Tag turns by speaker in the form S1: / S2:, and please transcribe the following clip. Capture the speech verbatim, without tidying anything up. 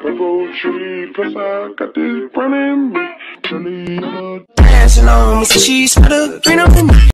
S1: Purple tree, plus I got this running me. Dancing on me, so she's got a green on me.